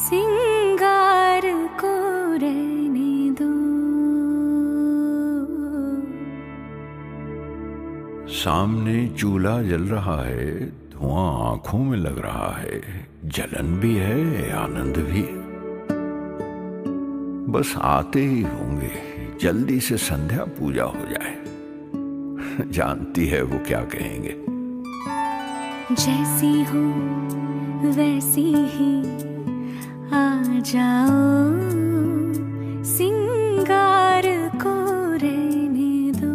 सिंगार को रहने दो। सामने चूल्हा जल रहा है, धुआं आंखों में लग रहा है, जलन भी है आनंद भी। बस आते ही होंगे, जल्दी से संध्या पूजा हो जाए। जानती है वो क्या कहेंगे। जैसी हो वैसी ही आ जाओ, सिंगार को रहने दो।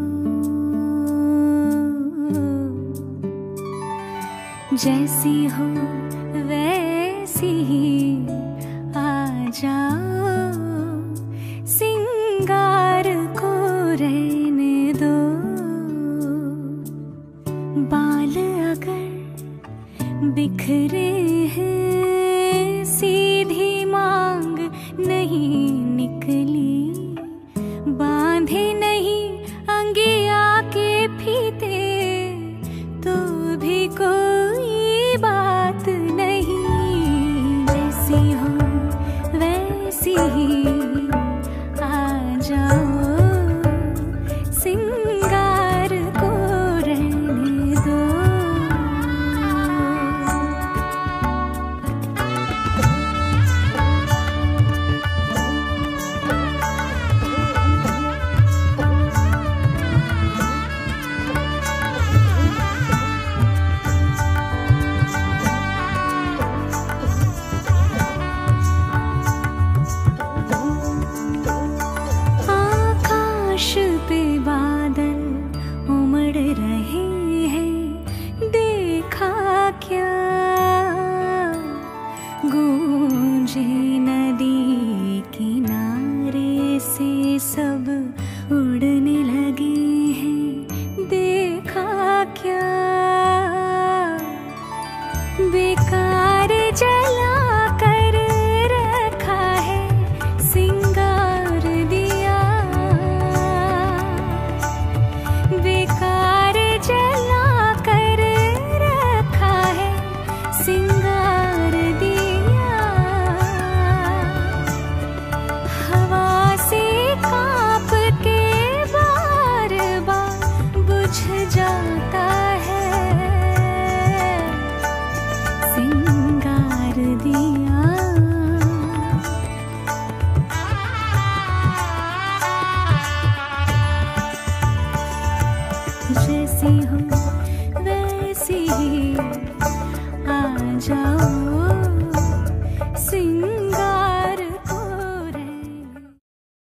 जैसी हो वैसी ही आ जाओ, सिंगार को रहने दो। बाल अगर बिखरे हैं, सीधी मांग नहीं निकली, बांधे नहीं अंगिया के फीते, तो भी कोई बात नहीं। जैसी हो वैसी ही आ जाओ, सिंगार को रहने दो। आकाश पे बादल उमड़ रहे हैं, देखा क्या? गूंजे नदी किनारे से सब उड़ने लगे हैं, देखा क्या? बेकार जला कर रखा है सिंगार दिया, बेकार जला कर रखा है सिंगार दिया। हवा से कांप के बार बार बुझ जाता है सिंगार दिया। जैसी हो वैसी ही आ जाओ।